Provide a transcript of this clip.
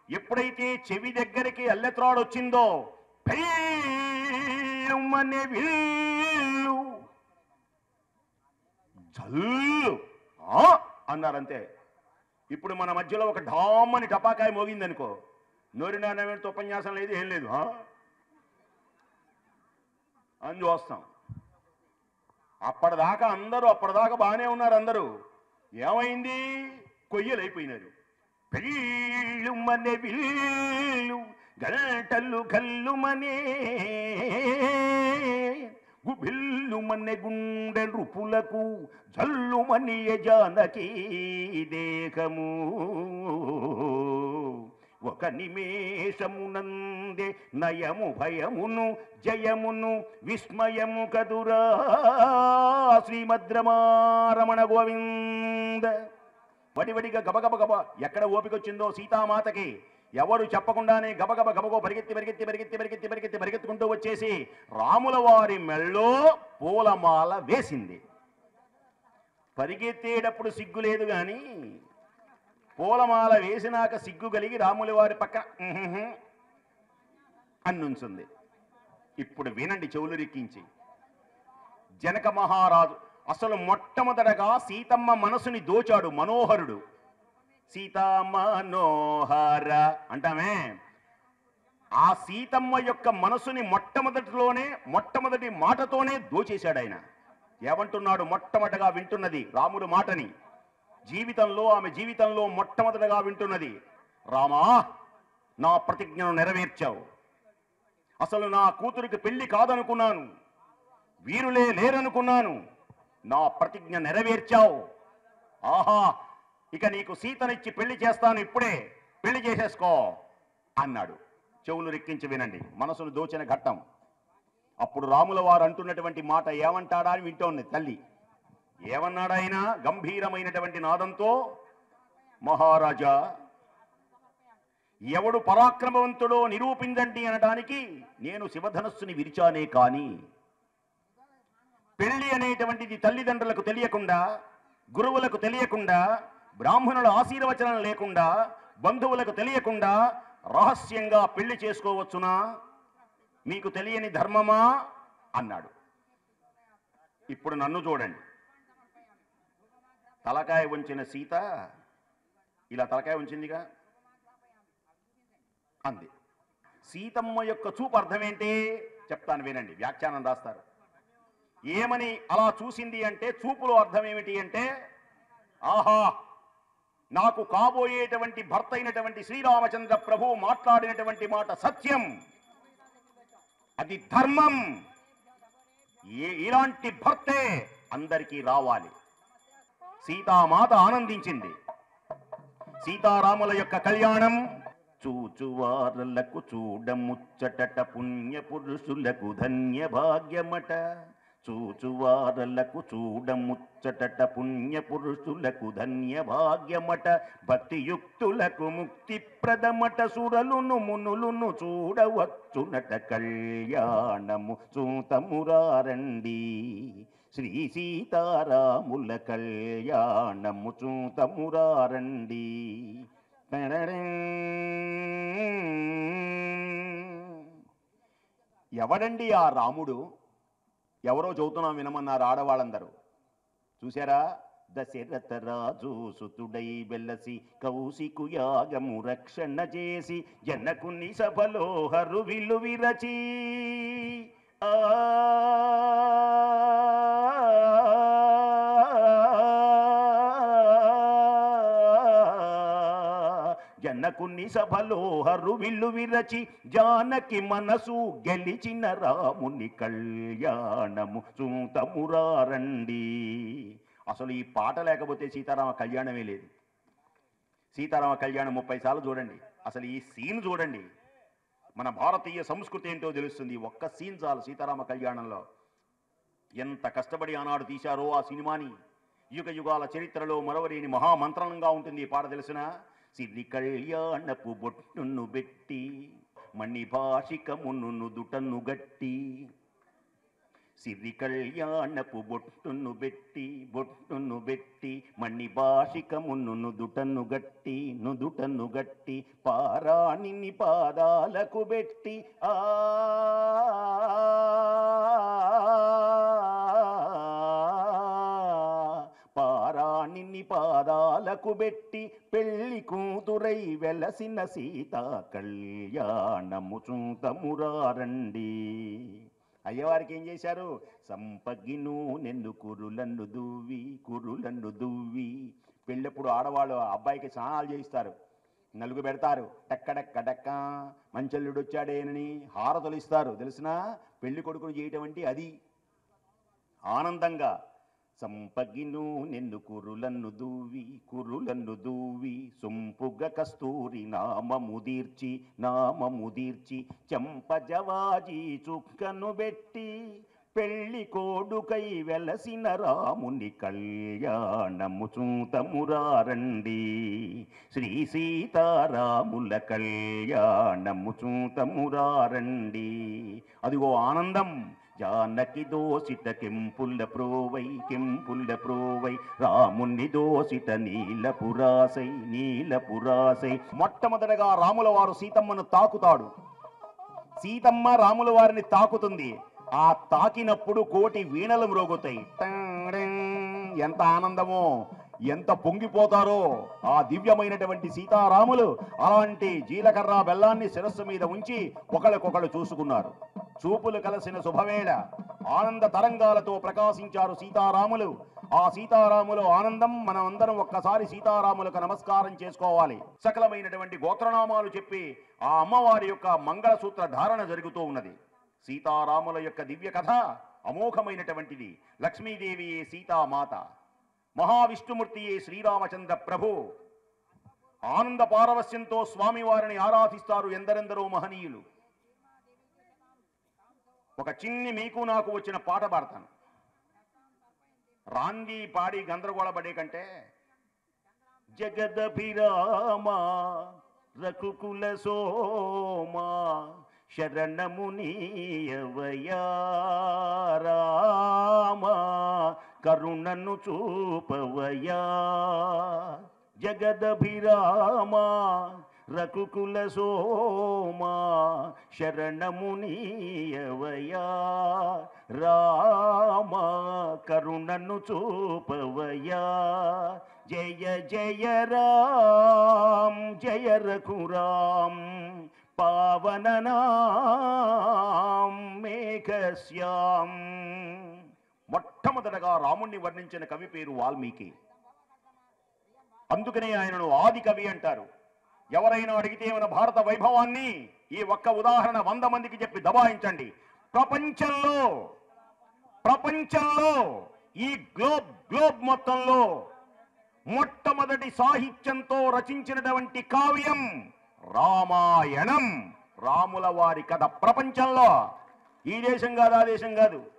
ఎప్పుడైతే చెవి దగ్గరికి అల్లెత్రాడు వచ్చిందో పెళ్ళుమనే విల్లు జల్లు అన్నారంతే. ఇప్పుడు మన మధ్యలో ఒక ఢామ్మని టపాకాయ మోగిందనుకో, నోరి నారాయణతో ఉపన్యాసం లేదు, ఏం లేదు అని చూస్తాం. అప్పటిదాకా బాగానే ఉన్నారు అందరూ. ఏమైంది? కొయ్యలైపోయినారు. పెళ్ళుమనే విల్లు గంటలు గల్లుమనే గుబిల్లుమనే గుండె నృపులకు జల్లుమని జానకి దేహము ఒక నిమేషమునందే నయము భయమును జయమును విస్మయము కదురా శ్రీమద్రమారమణ గోవింద. వడివడిగా గబగబ ఎక్కడ ఓపికొచ్చిందో సీతామాతకి ఎవరు చెప్పకుండానే గబగబో పరిగెత్తుకుంటూ వచ్చేసి రాముల వారి మెళ్ళో పూలమాల వేసింది. పరిగెత్తేటప్పుడు సిగ్గు లేదు గాని పూలమాల వేసినాక సిగ్గు కలిగి రాముల వారి పక్కన అన్నుంచుంది. ఇప్పుడు వినండి చెవులు రిక్కించి. జనక మహారాజు అసలు మొట్టమొదటగా సీతమ్మ మనసుని దోచాడు మనోహరుడు. సీతా మనోహర అంటామే. ఆ సీతమ్మ యొక్క మనసుని మొట్టమొదటి మాటతోనే దోచేశాడు ఆయన. ఏమంటున్నాడు? మొట్టమొదటగా వింటున్నది రాముడు మాటని. ఆమె జీవితంలో మొట్టమొదటగా వింటున్నది, రామా నా ప్రతిజ్ఞను నెరవేర్చావు. అసలు నా కూతురికి పెళ్లి కాదనుకున్నాను, వీరులే లేరనుకున్నాను, నా ప్రతిజ్ఞ నెరవేర్చావు. ఆహా, ఇక నీకు సీతనిచ్చి పెళ్లి చేస్తాను, ఇప్పుడే పెళ్లి చేసేసుకో అన్నాడు. చెవులు రెక్కించి వినండి, మనసును దోచిన ఘట్టం. అప్పుడు రాముల వారు అంటున్నటువంటి మాట ఏమంటాడా అని వింటోంది తల్లి. ఏమన్నాడాయన గంభీరమైనటువంటి నాదంతో? మహారాజా, ఎవడు పరాక్రమవంతుడో నిరూపించండి అనడానికి నేను శివధనస్సుని విరిచానే కాని పెళ్లి అనేటువంటిది తల్లిదండ్రులకు తెలియకుండా, గురువులకు తెలియకుండా, బ్రాహ్మణుల ఆశీర్వచనం లేకుండా, బంధువులకు తెలియకుండా రహస్యంగా పెళ్లి చేసుకోవచ్చునా? మీకు తెలియని ధర్మమా అన్నాడు. ఇప్పుడు నన్ను చూడండి. తలకాయ ఉంచిన సీత ఇలా తలకాయ ఉంచిందిగా అంది. సీతమ్మ యొక్క చూపు అర్థం ఏంటి చెప్తాను వినండి, వ్యాఖ్యానం రాస్తారు. ఏమని అలా చూసింది అంటే, చూపులో అర్థం ఏమిటి అంటే, ఆహా, నాకు కాబోయేటువంటి భర్త అయినటువంటి శ్రీరామచంద్ర ప్రభు మాట్లాడినటువంటి మాట సత్యం, అది ధర్మం, ఇలాంటి భర్తే అందరికీ రావాలి. సీతామాత ఆనందించింది. సీతారాముల యొక్క కళ్యాణం చూచువారలకు చూడముచ్చటట, పుణ్య పురుషులకు ధన్య భాగ్యమట. చూచువారలకు చూడముచ్చటట, పుణ్య పురుషులకు ధన్య భాగ్యమట. భక్తియుక్తులకు ముక్తి ప్రదమట, సురలును మునులును చూడవచ్చునట. కళ్యాణము చూతమురారండి, శ్రీ సీతారాముల కళ్యాణము చూతమురారండి. ఎవడండి ఆ రాముడు? ఎవరో చదువుతున్నాం వినమన్నారు ఆడవాళ్ళందరూ. చూశారా? దశరథ రాజు సుతుడై వెలసి కౌశికు యాగము రక్షణ చేసి, జనకుని సభలో హరువిలు విరచి, జనకుని సభలో హరువిల్లు విరచి, జానకి మనసు గెలిచిన రాముని కళ్యాణము చూతమురారండి. అసలు ఈ పాట లేకపోతే సీతారామ కళ్యాణమే లేదు. సీతారామ కళ్యాణం 30 సార్లు చూడండి. అసలు ఈ సీన్ చూడండి, మన భారతీయ సంస్కృతి ఏంటో తెలుస్తుంది. ఒక్క సీన్ చాలు సీతారామ కళ్యాణంలో. ఎంత కష్టపడి ఆనాడు తీశారో ఆ సినిమాని. యుగ యుగాల చరిత్రలో మరవలేని మహామంత్రంగా ఉంటుంది ఈ పాట. తెలిసిన సిరి కళ్యాణపు బొట్టును బెట్టి, మణి భాషికమును దుటను గట్టి, సిరి కళ్యాణపు బొట్టును బెట్టి మణి భాషికమును నుదుటను గట్టి పారాణిని పాదాలకు బెట్టి పారాణిని పాదాలకు బెట్టి పెళ్లి కూతురై వెలసిన సీతా కళ్యాణము చూతమురారండి. అయ్యవారికి ఏం చేశారు? సంపగిను నెన్ను కురులను దువ్వి. పెళ్ళప్పుడు ఆడవాళ్ళు అబ్బాయికి స్నానాలు చేయిస్తారు, నలుగు పెడతారు, టక్క మంచల్లుడు వచ్చాడేనని హారతులు ఇస్తారు. తెలిసినా పెళ్లి కొడుకును చేయటం అంటే అది ఆనందంగా. సంపగిను నెన్ను కురులను దూవి సొంపుగ కస్తూరి నామముదీర్చి చెంపజవాజీ చుక్కను బెట్టి పెళ్లి కోడుకై వెలసిన రాముని కళ్యాణము చూతమురారండి. శ్రీ సీతారాముల కళ్యాణము చూతమురారండి. అదిగో ఆనందం. జానకి దోసిట కెంపుల్ల ప్రోవై రాముని దోసిట నీలపురాసై. మొట్టమొదటగా రాముల వారు సీతమ్మను తాకుతాడు. సీతమ్మ రాముల వారిని తాకుతుంది. ఆ తాకినప్పుడు కోటి వీణలు మ్రోగుతాయి. ఎంత ఆనందమో, ఎంత పొంగిపోతారో ఆ దివ్యమైనటువంటి సీతారాములు. అలాంటి జీలకర్ర బెల్లాన్ని శిరస్సు మీద ఉంచి ఒకళ్ళకొకళ్ళు చూసుకున్నారు. చూపులు కలిసిన శుభవేళ ఆనంద తరంగాలతో ప్రకాశించారు సీతారాములు. ఆ సీతారాములు ఆనందం మనం అందరం ఒక్కసారి సీతారాములకు నమస్కారం చేసుకోవాలి. సకలమైనటువంటి గోత్రనామాలు చెప్పి ఆ అమ్మవారి యొక్క మంగళసూత్ర ధారణ జరుగుతూ ఉన్నది. సీతారాముల యొక్క దివ్య కథ అమోఘమైనటువంటిది. లక్ష్మీదేవియే సీతామాత, మహావిష్ణుమూర్తియే శ్రీరామచంద్ర ప్రభు. ఆనంద పారవస్యంతో స్వామివారిని ఆరాధిస్తారు ఎందరెందరో మహనీయులు. ఒక చిన్ని మీకు నాకు వచ్చిన పాట పాడతాను. రాంది పాడి గందరగోళపడే కంటే జగదభిరామ రఘుకుల సోమా శరణమునీయవయా రామ కరుణను చూపవయా. జగదభిరామ రఘుకుల సోమా శరణమునీయవయా రామ కరుణను చూపవయా. జయ జయ రామ్ జయ రఘురామ్ పావననాం మేఘశ్యాం. మొట్టమొదటగా రాముణ్ణి వర్ణించిన కవి పేరు వాల్మీకి. అందుకనే ఆయనను ఆది కవి అంటారు. ఎవరైనా అడిగితే మన భారత వైభవాన్ని ఈ ఒక్క ఉదాహరణ 100 మందికి చెప్పి దబాయించండి. ప్రపంచంలో ఈ గ్లోబ్ మొత్తంలో మొట్టమొదటి సాహిత్యంతో రచించినటువంటి కావ్యం రామాయణం. రాముల వారి కథ ప్రపంచంలో, ఈ దేశం కాదు ఆ దేశం కాదు,